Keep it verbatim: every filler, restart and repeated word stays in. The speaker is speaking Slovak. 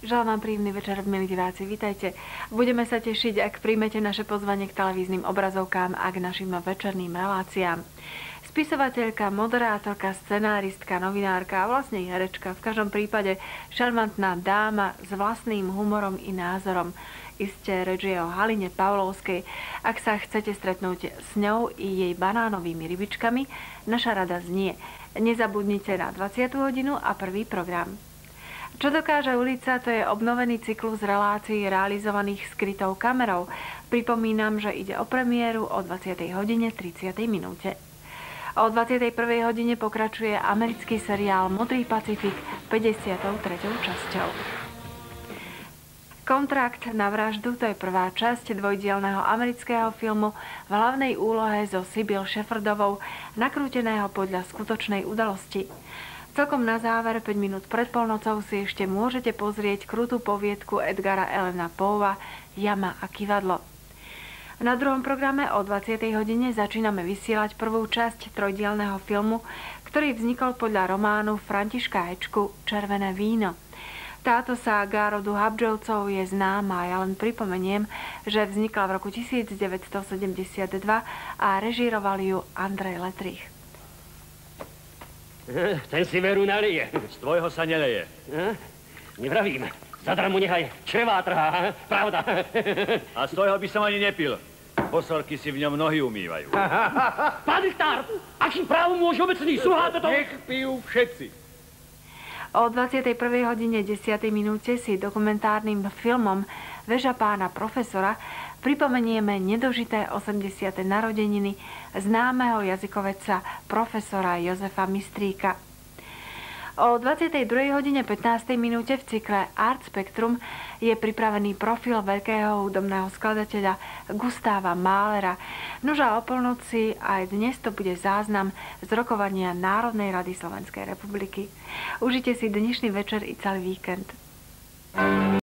Želám vám príjemný večer, milí diváci, vítajte. Budeme sa tešiť, ak príjmete naše pozvanie k televíznym obrazovkám a k našim večerným reláciám. Spisovateľka, moderátorka, scenáristka, novinárka a vlastne herečka, v každom prípade šarmantná dáma s vlastným humorom i názorom. Isté reč je o Haline Pavlovskej. Ak sa chcete stretnúť s ňou i jej banánovými rybičkami, naša rada znie. Nezabudnite na dvadsiatu hodinu a prvý program. Čo dokáže ulica, to je obnovený cyklus relácií realizovaných skrytou kamerou. Pripomínam, že ide o premiéru o dvadsiatej hodine tridsiatej minúte. O dvadsiatej prvej hodine pokračuje americký seriál Modrý Pacifik päťdesiatou treťou časťou. Kontrakt na vraždu, to je prvá časť dvojdielneho amerického filmu v hlavnej úlohe so Sybil Shepherdovou, nakrúteného podľa skutočnej udalosti. Celkom na záver, päť minút pred polnocou, si ešte môžete pozrieť krutú poviedku Edgara Allana Poea Jama a kývadlo. Na druhom programe o dvadsiatej hodine začíname vysielať prvú časť trojdielneho filmu, ktorý vznikol podľa románu Františka Hečku Červené víno. Táto sága rodu Habžovcov je známa, ja len pripomeniem, že vznikla v roku devätnásťstosedemdesiatdva a režíroval ju Andrej Letrich. Ten si veru nalije. Z tvojho sa neleje. Nevravím. Zadarmo nechaj črevá trhá, pravda. A z tvojho by som ani nepil. Bosorky si v ňom nohy umývajú. Pán Richtár, akým právom môže obecný súhľad toto? Nech pijú všetci. O dvadsiatej prvej hodine desiatej minúte si dokumentárnym filmom Veža pána profesora pripomenieme nedožité osemdesiate narodeniny známeho jazykovedca profesora Jozefa Mistríka. O dvadsiatej druhej hodine pätnástej minúte v cykle Art Spectrum je pripravený profil veľkého hudobného skladateľa Gustáva Mahlera. Nože o polnoci aj dnes to bude záznam z rokovania Národnej rady Slovenskej republiky. Užite si dnešný večer i celý víkend.